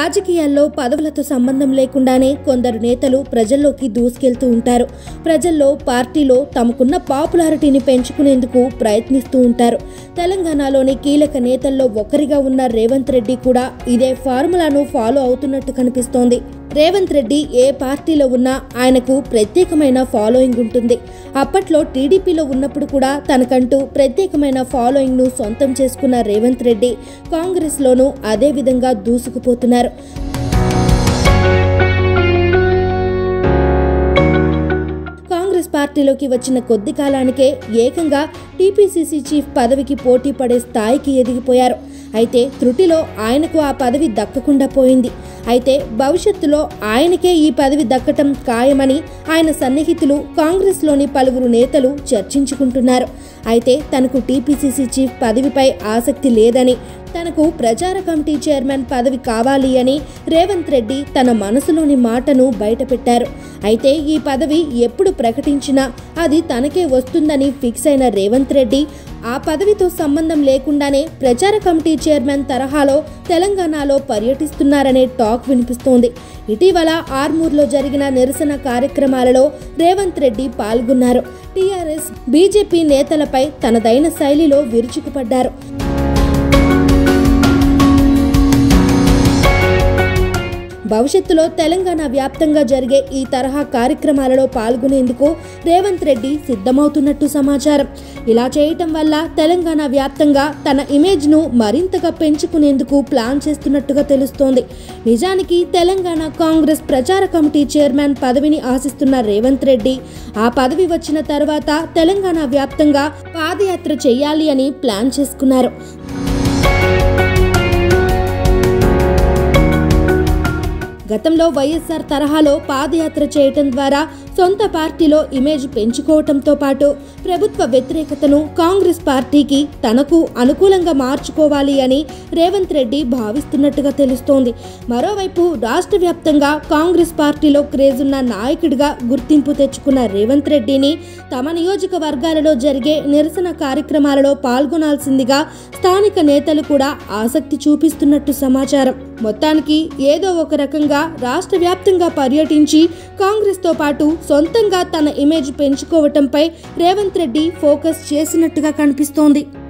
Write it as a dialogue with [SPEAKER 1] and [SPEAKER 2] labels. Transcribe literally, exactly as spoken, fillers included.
[SPEAKER 1] రాజకీయాల్లో పదవులతో సంబంధం లేకుండానే కొందరు నేతలు ప్రజల్లోకి దూసుకెళ్తూ ఉంటారు. ప్రజల్లో పార్టీలో తమకున్న పాపులారిటీని పెంచుకునేందుకు ప్రయత్నిస్తూ ఉంటారు. తెలంగాణలోని కీలక నేతల్లో ఒకరిగా ఉన్న రేవంత్ రెడ్డి కూడా ఇదే ఫార్ములాను ఫాలో అవుతున్నట్టు కనిపిస్తోంది. రేవంత్ రెడ్డి ఏ పార్టీలో ఉన్నా ఆయనకు ప్రత్యేకమైన ఫాలోయింగ్ ఉంటుంది. అప్పట్లో టీడీపీలో ఉన్నప్పుడు కూడా తనకంటూ ప్రత్యేకమైన ఫాలోయింగ్ ను సొంతం చేసుకున్న రేవంత్ రెడ్డి కాంగ్రెస్ లోనూ అదే విధంగా దూసుకుపోతున్నారు. కాంగ్రెస్ పార్టీలోకి వచ్చిన కొద్ది కాలానికే ఏకంగా టీపీసీసీ చీఫ్ పదవికి పోటీ పడే స్థాయికి ఎదిగిపోయారు. అయితే త్రుటిలో ఆయనకు ఆ పదవి దక్కకుండా పోయింది. అయితే భవిష్యత్తులో ఆయనకే ఈ పదవి దక్కటం ఖాయమని ఆయన సన్నిహితులు కాంగ్రెస్లోని పలువురు నేతలు చర్చించుకుంటున్నారు. అయితే తనకు టీపీసీసీ చీఫ్ పదవిపై ఆసక్తి లేదని, తనకు ప్రచార కమిటీ చైర్మన్ పదవి కావాలి అని రేవంత్ రెడ్డి తన మనసులోని మాటను బయటపెట్టారు. అయితే ఈ పదవి ఎప్పుడు ప్రకటించినా అది తనకే వస్తుందని ఫిక్స్ అయిన రేవంత్ రెడ్డి ఆ పదవితో సంబంధం లేకుండానే ప్రచార కమిటీ చైర్మన్ తరహాలో తెలంగాణలో పర్యటిస్తున్నారనే టాక్ వినిపిస్తోంది. ఇటీవల ఆర్మూర్లో జరిగిన నిరసన కార్యక్రమాలలో రేవంత్ రెడ్డి పాల్గొన్నారు. టీఆర్ఎస్, బీజేపీ నేతలపై తనదైన శైలిలో విరుచుకుపడ్డారు. భవిష్యత్తులో తెలంగాణ వ్యాప్తంగా జరిగే ఈ తరహా కార్యక్రమాలలో పాల్గొనేందుకు రేవంత్ రెడ్డి సిద్ధమవుతున్నట్టు సమాచారం. ఇలా చేయటం వల్ల తెలంగాణ వ్యాప్తంగా తన ఇమేజ్ను మరింతగా పెంచుకునేందుకు ప్లాన్ చేస్తున్నట్టుగా తెలుస్తోంది. నిజానికి తెలంగాణ కాంగ్రెస్ ప్రచార కమిటీ చైర్మన్ పదవిని ఆశిస్తున్న రేవంత్ రెడ్డి ఆ పదవి వచ్చిన తర్వాత తెలంగాణ వ్యాప్తంగా పాదయాత్ర చేయాలి అని ప్లాన్ చేసుకున్నారు. గతంలో వైఎస్ఆర్ తరహాలో పాదయాత్ర చేయటం ద్వారా సొంత పార్టీలో ఇమేజ్ పెంచుకోవటంతో పాటు ప్రభుత్వ వ్యతిరేకతను కాంగ్రెస్ పార్టీకి తనకు అనుకూలంగా మార్చుకోవాలి అని రేవంత్ రెడ్డి భావిస్తున్నట్టుగా తెలుస్తోంది. మరోవైపు రాష్ట్ర వ్యాప్తంగా కాంగ్రెస్ పార్టీలో క్రేజ్ ఉన్న నాయకుడిగా గుర్తింపు తెచ్చుకున్న రేవంత్ రెడ్డిని తమ నియోజకవర్గాలలో జరిగే నిరసన కార్యక్రమాలలో పాల్గొనాల్సిందిగా స్థానిక నేతలు కూడా ఆసక్తి చూపిస్తున్నట్టు సమాచారం. మొత్తానికి ఏదో ఒక రకంగా రాష్ట్ర వ్యాప్తంగా పర్యటించి కాంగ్రెస్తో పాటు సొంతంగా తన ఇమేజ్ పెంచుకోవటంపై రేవంత్ రెడ్డి ఫోకస్ చేసినట్టుగా కనిపిస్తోంది.